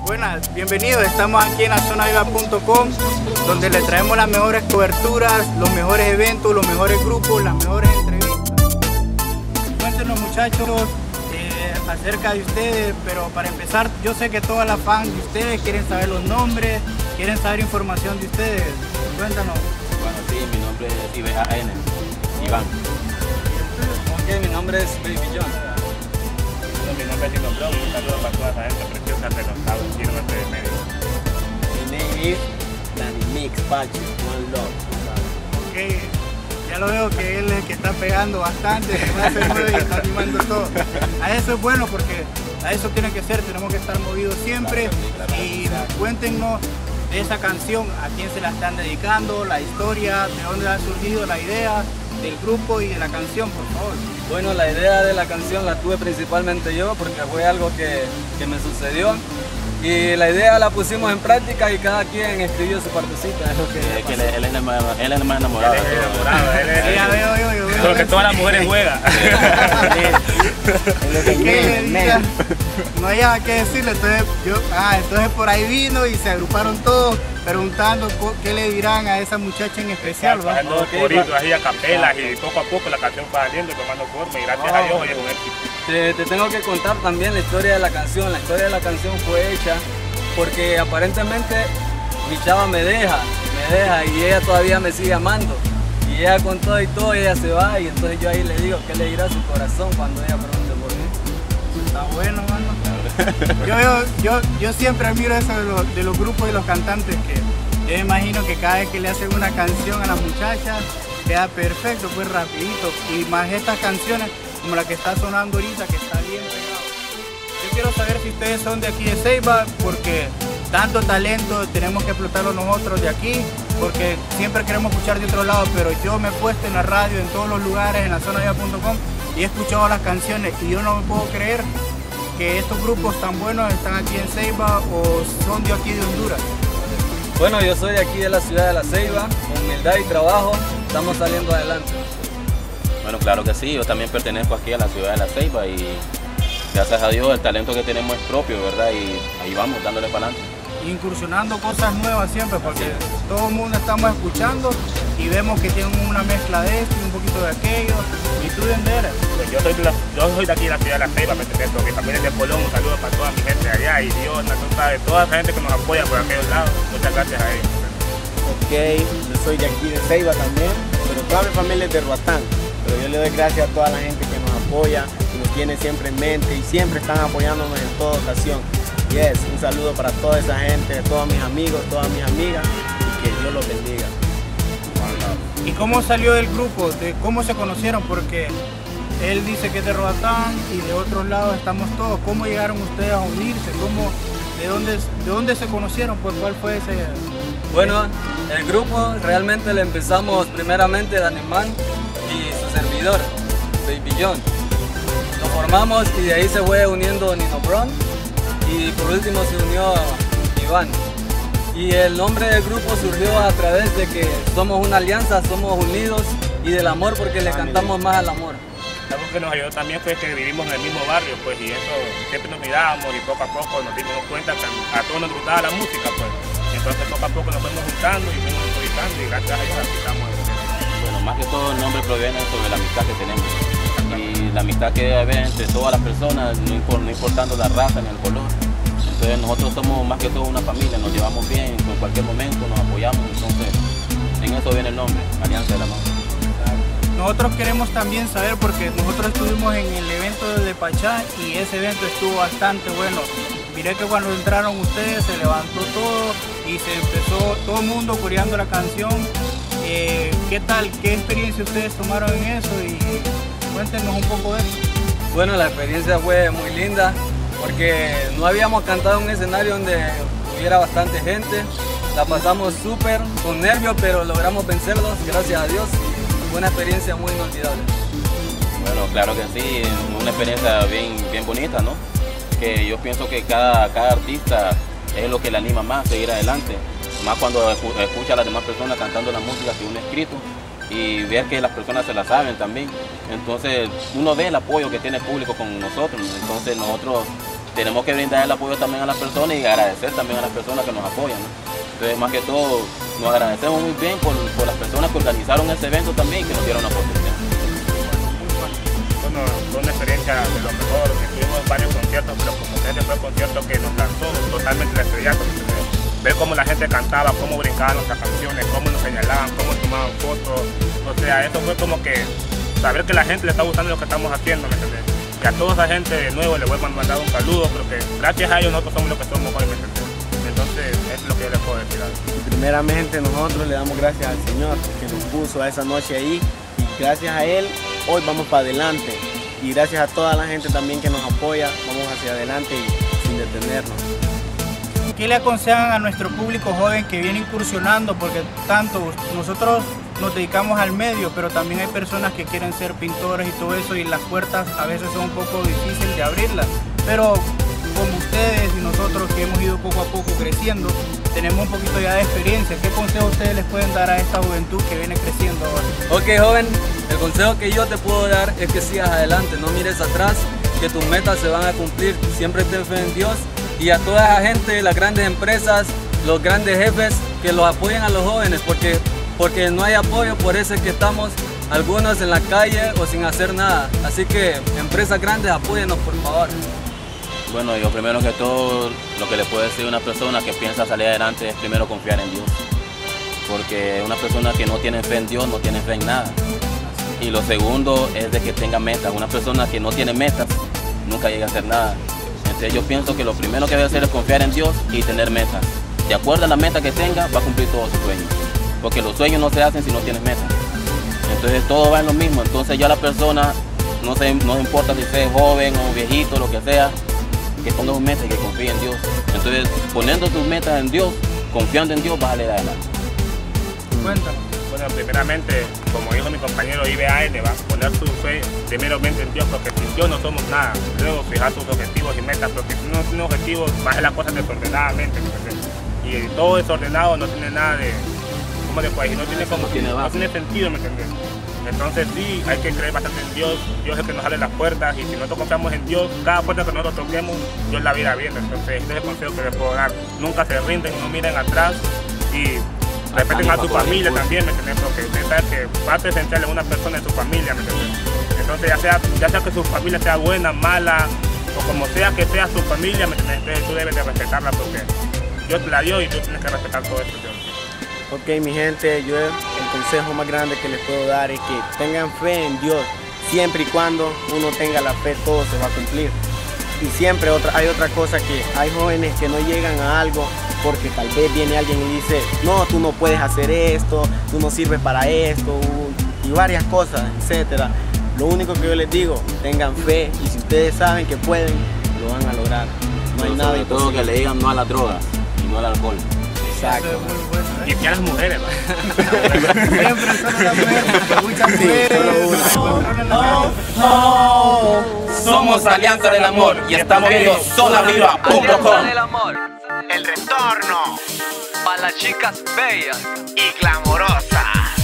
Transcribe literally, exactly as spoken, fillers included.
Buenas, bienvenidos. Estamos aquí en la zona viva punto com, donde les traemos las mejores coberturas, los mejores eventos, los mejores grupos, las mejores entrevistas. Cuéntenos, muchachos, eh, acerca de ustedes, pero para empezar, yo sé que todas las fans de ustedes quieren saber los nombres, quieren saber información de ustedes. Cuéntanos. Bueno, sí, mi nombre es I B A N, Iván. Ok, mi nombre es Baby John. Bueno, mi nombre es Lino Brown, un saludo para toda esa gente preciosa que nos está viendo en este medio. Mi name is Danny Mix Pachi, One Love. Ok, ya lo veo que él es el que está pegando bastante, que no se mueve y está animando todo. A eso es bueno porque a eso tiene que ser, tenemos que estar movidos siempre. Y cuéntenos de esa canción, a quién se la están dedicando, la historia, de dónde ha surgido la idea del grupo y de la canción, por favor. Bueno, la idea de la canción la tuve principalmente yo porque fue algo que, que me sucedió. Y la idea la pusimos en práctica y cada quien escribió su partecita. Es lo que Es que él, él, es el más, él es el más enamorado. Él es enamorado, él es Ya veo, yo, yo veo. lo que todas las mujeres juegan. ¿Qué le diría? No hay nada que decirle, entonces, yo, ah, entonces por ahí vino y se agruparon todos preguntando qué le dirán a esa muchacha en especial, ¿va? Haciendo Ok, coritos va. ahí a capelas y poco a poco la canción va saliendo y tomando forma y gracias a Dios hoy es un éxito. Te, te tengo que contar también la historia de la canción. La historia de la canción fue hecha porque aparentemente mi chava me deja, me deja y ella todavía me sigue amando. Y ella con todo y todo, ella se va y entonces yo ahí le digo qué le dirá a su corazón cuando ella pregunte por mí. Está bueno, mano. Yo, veo, yo, yo siempre admiro eso de los, de los grupos y los cantantes, que yo me imagino que cada vez que le hacen una canción a las muchachas queda perfecto, pues rapidito. Y más estas canciones como la que está sonando ahorita, que está bien pegado. Yo quiero saber si ustedes son de aquí de Ceiba, porque tanto talento tenemos que explotarlo nosotros de aquí, porque siempre queremos escuchar de otro lado, pero yo me he puesto en la radio, en todos los lugares, en la zona viva punto com, y he escuchado las canciones y yo no me puedo creer que estos grupos tan buenos están aquí en Ceiba o son de aquí de Honduras. Bueno, yo soy de aquí de la ciudad de La Ceiba, con humildad y trabajo estamos saliendo adelante. Bueno, claro que sí, yo también pertenezco aquí a la ciudad de La Ceiba y gracias a Dios el talento que tenemos es propio, ¿verdad? Y ahí vamos, dándole para adelante. Incursionando cosas nuevas siempre, porque todo el mundo estamos escuchando y vemos que tienen una mezcla de esto y un poquito de aquello. ¿Y tú de dónde eres? Pues yo, soy de la, yo soy de aquí de la ciudad de La Ceiba, pertenezco, mi familia es de Colón, un saludo para toda mi gente de allá y Dios, tú sabes, toda esa gente que nos apoya por aquellos lados, muchas gracias a ellos. Ok, yo soy de aquí de Ceiba también, pero toda mi familia es de Roatán. Pero yo le doy gracias a toda la gente que nos apoya, que nos tiene siempre en mente y siempre están apoyándonos en toda ocasión. Yes, un saludo para toda esa gente, todos mis amigos, todas mis amigas y que Dios los bendiga. ¿Y cómo salió del grupo? ¿De cómo se conocieron? Porque él dice que es de Roatán y de otros lados estamos todos. ¿Cómo llegaron ustedes a unirse? ¿Cómo, de, dónde, ¿De dónde se conocieron? Pues, ¿cuál fue ese...? Bueno, el grupo realmente le empezamos primeramente Danny Man y su servidor, Baby John. Lo formamos y de ahí se fue uniendo Nino Brown y por último se unió Iván. Y el nombre del grupo surgió a través de que somos una alianza, somos unidos y del amor porque le cantamos más al amor. Algo que nos ayudó también fue que vivimos en el mismo barrio, pues, y eso siempre nos mirábamos y poco a poco nos dimos cuenta que a todos nos gustaba la música, pues. Y entonces poco a poco nos fuimos juntando y fuimos improvisando y gracias a Dios aquí estamos. Bueno, más que todo el nombre proviene sobre la amistad que tenemos. Y la amistad que debe haber entre todas las personas, no, import, no importando la raza ni el color. Entonces nosotros somos más que todo una familia, nos llevamos bien, en cualquier momento nos apoyamos, entonces en eso viene el nombre, Alianza del Amor. Nosotros queremos también saber, porque nosotros estuvimos en el evento de Pachá y ese evento estuvo bastante bueno. Miré que cuando entraron ustedes se levantó todo y se empezó todo el mundo coreando la canción. Eh, ¿Qué tal? ¿Qué experiencia ustedes tomaron en eso? Y cuéntenos un poco de eso. Bueno, la experiencia fue muy linda porque no habíamos cantado en un escenario donde hubiera bastante gente. La pasamos súper, con nervios, pero logramos vencerlos, gracias a Dios. Fue una experiencia muy inolvidable. Bueno, claro que sí, una experiencia bien, bien bonita, ¿no? Que yo pienso que cada, cada artista es lo que le anima más a seguir adelante. Más cuando escucha a las demás personas cantando la música que uno ha escrito y ver que las personas se la saben también. Entonces uno ve el apoyo que tiene el público con nosotros, entonces nosotros tenemos que brindar el apoyo también a las personas y agradecer también a las personas que nos apoyan, ¿no? Entonces, más que todo, nos agradecemos muy bien por, por las personas que organizaron ese evento también y que nos dieron la oportunidad. Bueno, fue una experiencia de lo mejor, estuvimos en varios conciertos, pero como este fue el concierto que nos lanzó totalmente la estrellato. Ver cómo la gente cantaba, cómo brincaban nuestras canciones, cómo nos señalaban, cómo tomaban fotos. O sea, eso fue como que saber que la gente le está gustando lo que estamos haciendo, ¿me entiendes? Y a toda esa gente de nuevo le voy a mandar un saludo, porque gracias a ellos nosotros somos lo que somos hoy, ¿me entiendes? Entonces, eso es lo que yo les puedo decir. Primeramente nosotros le damos gracias al Señor que nos puso a esa noche ahí y gracias a Él hoy vamos para adelante y gracias a toda la gente también que nos apoya, vamos hacia adelante y sin detenernos. ¿Qué le aconsejan a nuestro público joven que viene incursionando? Porque tanto nosotros nos dedicamos al medio, pero también hay personas que quieren ser pintores y todo eso y las puertas a veces son un poco difíciles de abrirlas. Pero como ustedes y nosotros que hemos ido poco a poco creciendo, tenemos un poquito ya de experiencia. ¿Qué consejo ustedes les pueden dar a esta juventud que viene creciendo ahora? Ok, joven, el consejo que yo te puedo dar es que sigas adelante, no mires atrás, que tus metas se van a cumplir, siempre ten fe en Dios. Y a toda esa gente, las grandes empresas, los grandes jefes, que los apoyen a los jóvenes, porque, porque no hay apoyo, por eso es que estamos algunos en la calle o sin hacer nada. Así que empresas grandes, apóyennos por favor. Bueno, yo primero que todo, lo que le puedo decir a una persona que piensa salir adelante es primero confiar en Dios. Porque una persona que no tiene fe en Dios no tiene fe en nada. Y lo segundo es de que tenga metas. Una persona que no tiene metas nunca llega a hacer nada. Entonces yo pienso que lo primero que debe hacer es confiar en Dios y tener metas. De acuerdo a la meta que tenga, va a cumplir todos sus sueños. Porque los sueños no se hacen si no tienes metas. Entonces todo va en lo mismo. Entonces ya la persona, no, se, no importa si sea joven o viejito, lo que sea, que ponga un meta y que confíe en Dios. Entonces poniendo tus metas en Dios, confiando en Dios, vas a salir adelante. Cuéntanos. Bueno, primeramente, como dijo mi compañero I B A N, va a poner su fe primeramente en Dios, porque sin Dios no somos nada. Luego fijar sus objetivos y metas, porque si no tienes objetivos, vas a hacer las cosas desordenadamente. ¿Me y todo desordenado no tiene nada de, ¿cómo le puedo decir? No tiene, como, tiene no tiene sentido, ¿me entiendes? Entonces sí, hay que creer bastante en Dios. Dios es el que nos abre las puertas y si nosotros confiamos en Dios, cada puerta que nosotros toquemos, Dios la irá viendo. Entonces este es el consejo que les puedo dar. Nunca se rinden, no miren atrás y respeten a su familia también, ¿me entiendes? Porque usted sabe que parte esencial en una persona es su familia, ¿me entiendes? Entonces ya sea, ya sea que su familia sea buena, mala, o como sea que sea su familia, ¿me entiendes? Entonces tú debes de respetarla porque Dios te la dio y tú tienes que respetar todo esto, Dios. Ok, mi gente, yo el consejo más grande que les puedo dar es que tengan fe en Dios. Siempre y cuando uno tenga la fe, todo se va a cumplir. Y siempre otra, hay otra cosa que hay jóvenes que no llegan a algo porque tal vez viene alguien y dice, no, tú no puedes hacer esto, tú no sirves para esto, y varias cosas, etcétera. Lo único que yo les digo, tengan fe y si ustedes saben que pueden, lo van a lograr. No hay Pero nada sobre todo que le digan no a las drogas y no al alcohol. Exacto. Eso es muy bueno, ¿eh? Y que a las mujeres, ¿va? Siempre solo las mujeres, porque muchas Sí, mujeres solo una. se controlan las Somos Alianza del Amor y estamos viendo zona viva punto com. Alianza del amor, El retorno para las chicas bellas. y glamorosas.